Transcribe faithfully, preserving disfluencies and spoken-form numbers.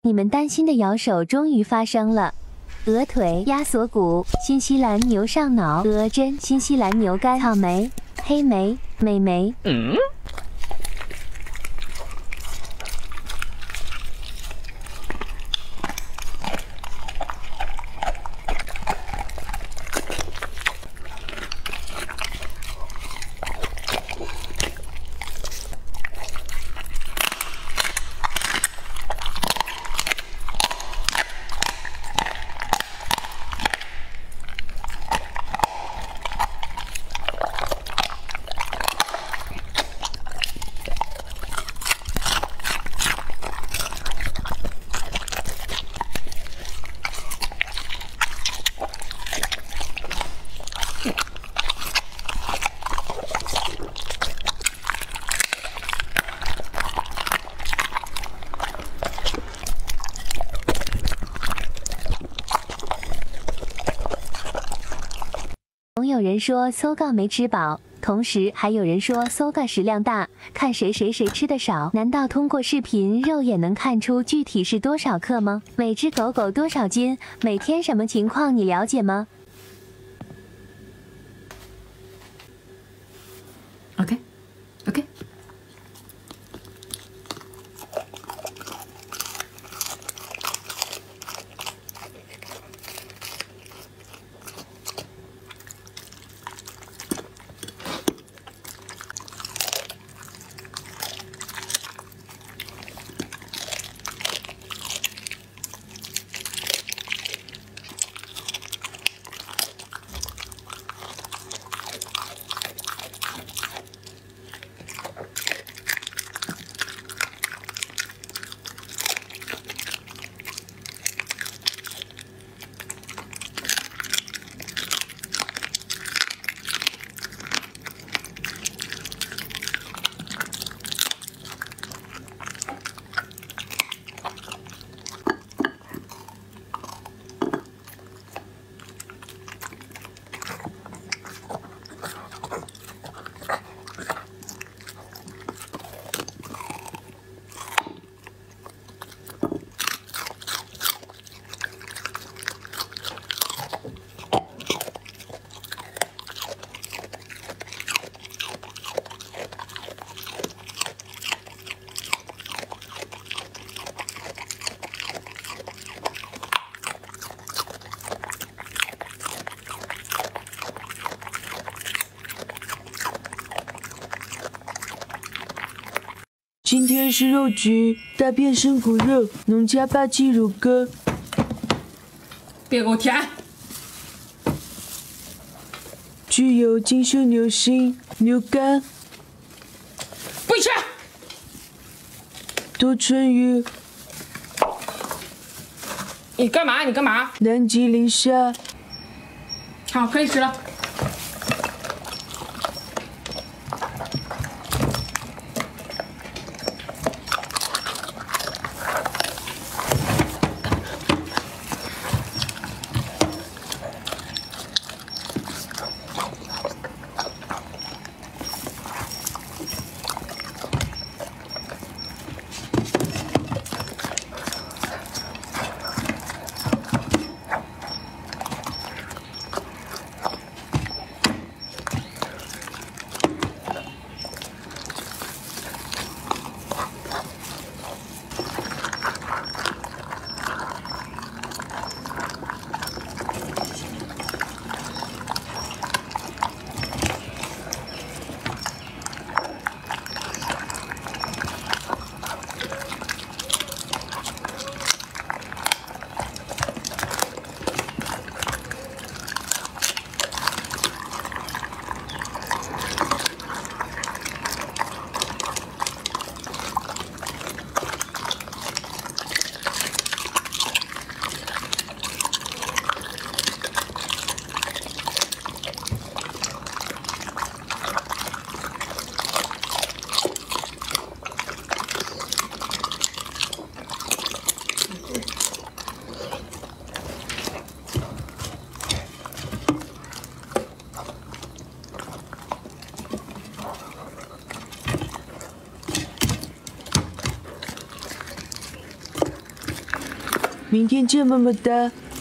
你们担心的摇手终于发生了。鹅腿、鸭锁骨、新西兰牛上脑、鹅胗、新西兰牛肝、草莓、黑莓、美莓。嗯。 总有人说搜告没吃饱，同时还有人说搜告食量大，看谁谁谁吃的少。难道通过视频肉眼能看出具体是多少克吗？每只狗狗多少斤？每天什么情况你了解吗 ？OK，OK。Okay. Okay. 今天是肉局，大片生骨肉，农家八七乳鸽。 别给我舔！ 具有精瘦牛心、牛肝。 不许吃！ 多春鱼。 你干嘛？你干嘛？ 南极磷虾。 好，可以吃了。 明天见，么么哒。